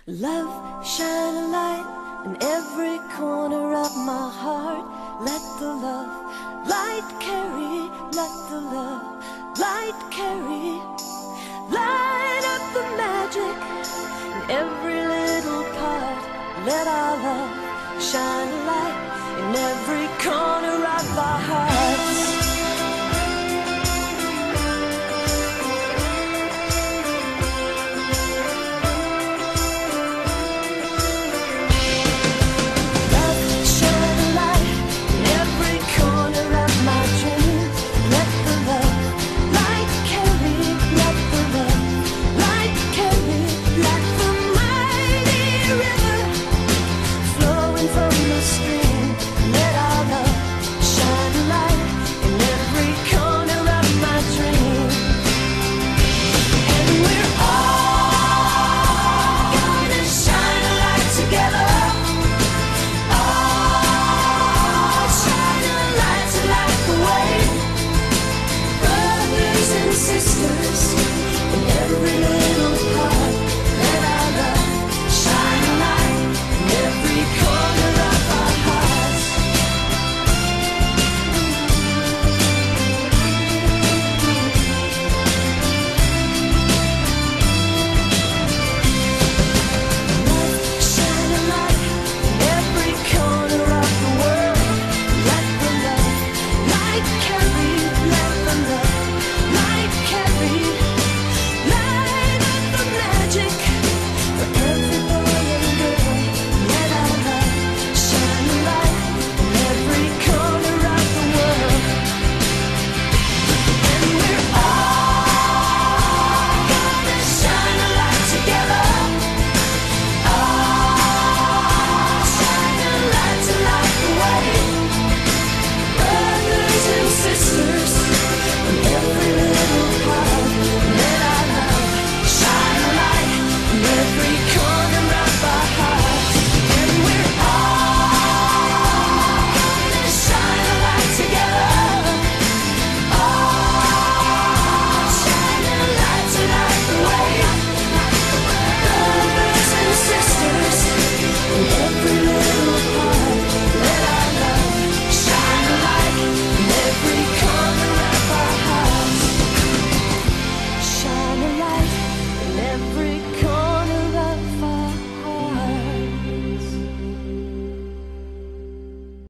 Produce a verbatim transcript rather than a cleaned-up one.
Love, shine a light in every corner of my heart. Let the love light carry, let the love light carry. Light up the magic in every little part. Let our love shine a light in every corner of our heart.